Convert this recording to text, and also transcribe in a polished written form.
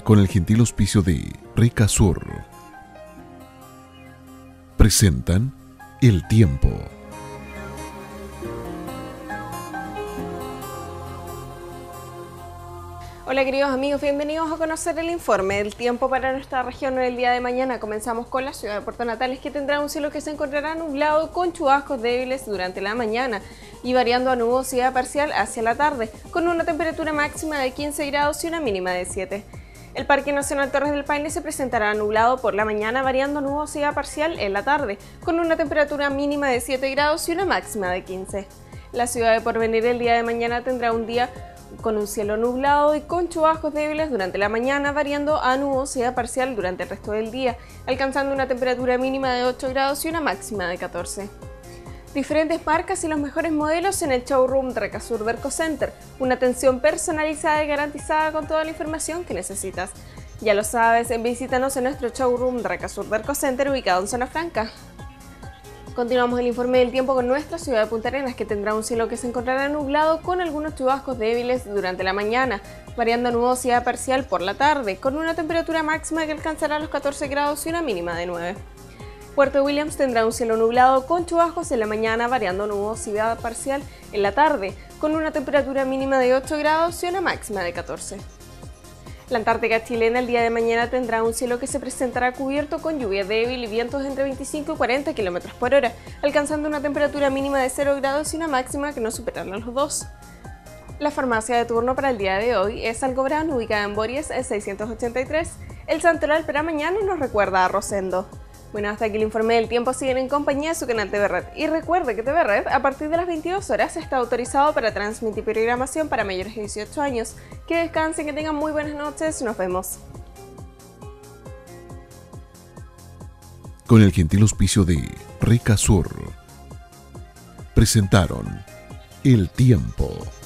con el gentil auspicio de Recasur. Presentan El Tiempo. Hola queridos amigos, bienvenidos a conocer el informe del tiempo para nuestra región en el día de mañana. Comenzamos con la ciudad de Puerto Natales, que tendrá un cielo que se encontrará nublado con chubascos débiles durante la mañana y variando a nubosidad parcial hacia la tarde, con una temperatura máxima de 15 grados y una mínima de 7. El Parque Nacional Torres del Paine se presentará nublado por la mañana, variando a nubosidad parcial en la tarde, con una temperatura mínima de 7 grados y una máxima de 15. La ciudad de Porvenir el día de mañana tendrá un día con un cielo nublado y con chubascos débiles durante la mañana, variando a nubosidad parcial durante el resto del día, alcanzando una temperatura mínima de 8 grados y una máxima de 14. Diferentes marcas y los mejores modelos en el showroom de Recasur Vercocenter, una atención personalizada y garantizada con toda la información que necesitas. Ya lo sabes, visítanos en nuestro showroom de Recasur Vercocenter ubicado en Zona Franca. Continuamos el informe del tiempo con nuestra ciudad de Punta Arenas, que tendrá un cielo que se encontrará nublado con algunos chubascos débiles durante la mañana, variando a nubosidad parcial por la tarde, con una temperatura máxima que alcanzará los 14 grados y una mínima de 9. Puerto Williams tendrá un cielo nublado con chubascos en la mañana, variando a nubosidad parcial en la tarde, con una temperatura mínima de 8 grados y una máxima de 14. La Antártica chilena el día de mañana tendrá un cielo que se presentará cubierto con lluvia débil y vientos entre 25 y 40 km por hora, alcanzando una temperatura mínima de 0 grados y una máxima que no superará los 2. La farmacia de turno para el día de hoy es Algobran, ubicada en Bories 683. El santoral para mañana nos recuerda a Rosendo. Bueno, hasta aquí el informe del tiempo. Siguen en compañía de su canal TV Red. Y recuerde que TV Red, a partir de las 22 horas, está autorizado para transmitir programación para mayores de 18 años. Que descansen, que tengan muy buenas noches. Nos vemos. Con el gentil auspicio de Recasur. Presentaron El Tiempo.